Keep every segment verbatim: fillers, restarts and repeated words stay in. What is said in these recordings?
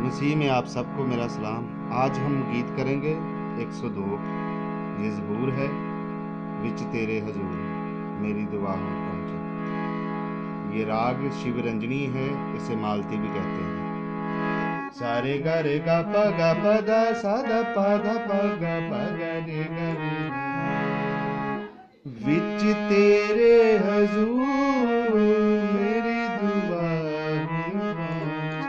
मसीह में आप सबको मेरा सलाम। आज हम गीत करेंगे एक सौ दो। ये ज़बूर है, विच तेरे हजूर मेरी दुआ हो पहुंचे। ये राग शिवरंजनी है, इसे मालती भी कहते हैं। सारे गा रे गा पा गा पा गा सा दा पा गा पा गा पा गा रे गा रे। विच तेरे हजूर मेरी दुआ हो पहुंचे।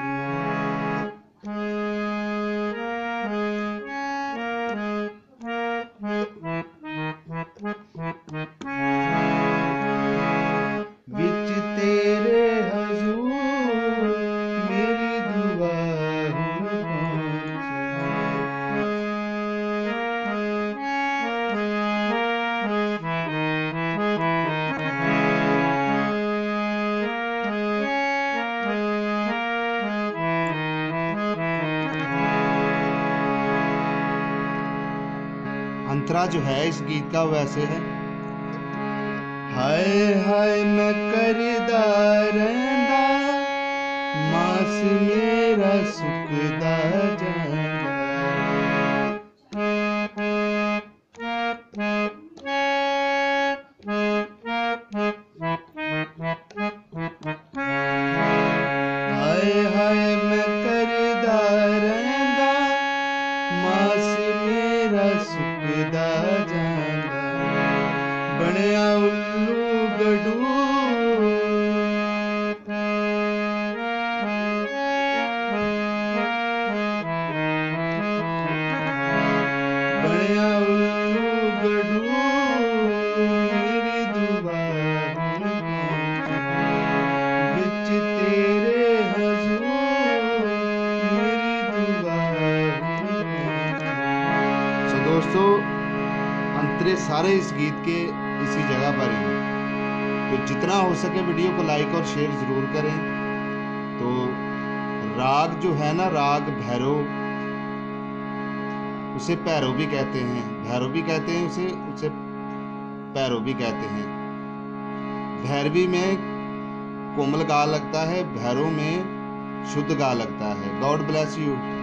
विच तेरे हजूर मेरी दुआ हो पहुंचे। अंतरा जो है इस गीत का वैसे है, हाय हाय मैं करदा रहिंदा मास मेरा सुकदा जांदा। हाय हाय मैं करदा रहिंदा मास मेरा सुकदा जांदा। बनया उल्लू गडू बनया उल्लू गडू मेरी दुआ हो पहुंचे। विच तेरे हजूर मेरी दुआ हो पहुंचे। सो दोस्तों, अंतरे सारे इस गीत के इसी जगह पर ही हैं। तो जितना हो सके वीडियो को लाइक और शेयर ज़रूर करें। तो राग जो है ना, राग भैरव, उसे भैरव भी कहते हैं, भैरव भी कहते हैं उसे उसे भैरव भी कहते हैं। भैरवी में कोमल गा लगता है, भैरव में शुद्ध गा लगता है। God bless you.